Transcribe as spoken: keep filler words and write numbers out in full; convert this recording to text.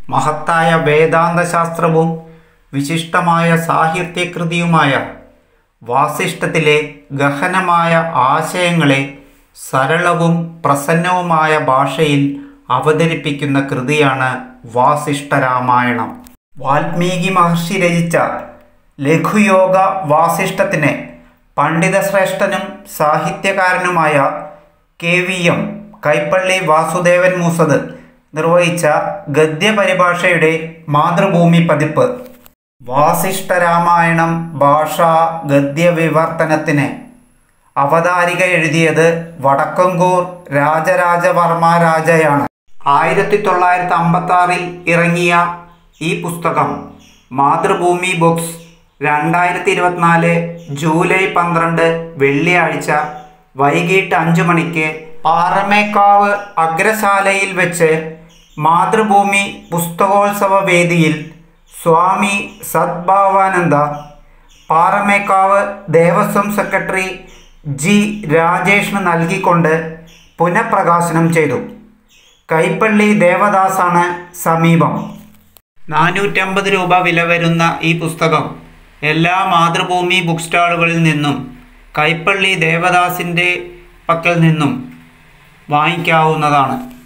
മഹത്തായ വേദാന്തശാസ്ത്രവും വിശിഷ്ടമായ സാഹിത്യകൃതിയുമായ വാസിഷ്ഠത്തിലെ ഗഹനമായ ആശയങ്ങളെ സരളവും പ്രസന്നവുമായ ഭാഷയിൽ അവതരിപ്പിക്കുന്ന കൃതിയാണ് വാസിഷ്ഠരാമായണം. വാൽമീകി മഹർഷി രചിച്ച ലഘുയോഗ വാസിഷ്ഠത്തിനെ പണ്ഡിതശ്രേഷ്ഠനും സാഹിത്യകാരനുമായ K V M Kaippally Vasudevan Moosath നിർവഹിച്ച ഗദ്യപരിഭാഷയുടെ മാതൃഭൂമി പതിപ്പ്. വാസിഷ്ഠരാമായണം ഭാഷാ ഗദ്യവിവർത്തനത്തിന് അവതാരിക എഴുതിയത് വടക്കങ്കൂർ രാജരാജവർമ്മ രാജയാണ്. ആയിരത്തി തൊള്ളായിരത്തി അമ്പത്തി ആറിൽ ഇറങ്ങിയ ഈ പുസ്തകം മാതൃഭൂമി ബുക്സ് രണ്ടായിരത്തി ഇരുപത്തിനാല് ജൂലൈ പന്ത്രണ്ട് വെള്ളിയാഴ്ച വൈകിട്ട് അഞ്ചു മണിക്ക് പാറമേക്കാവ് അഗ്രശാലയിൽ വെച്ച് മാതൃഭൂമി പുസ്തകോത്സവ വേദിയിൽ സ്വാമി സദ്ഭാവാനന്ദ, പാറമേക്കാവ് ദേവസ്വം സെക്രട്ടറി ജി രാജേഷിന് നൽകിക്കൊണ്ട് പുനഃപ്രകാശനം ചെയ്തു. കൈപ്പള്ളി ദേവദാസാണ് സമീപം. നാനൂറ്റമ്പത് രൂപ വില വരുന്ന ഈ പുസ്തകം എല്ലാ മാതൃഭൂമി ബുക്ക് സ്റ്റാളുകളിൽ നിന്നും കൈപ്പള്ളി ദേവദാസിൻ്റെ പക്കൽ നിന്നും വാങ്ങിക്കാവുന്നതാണ്.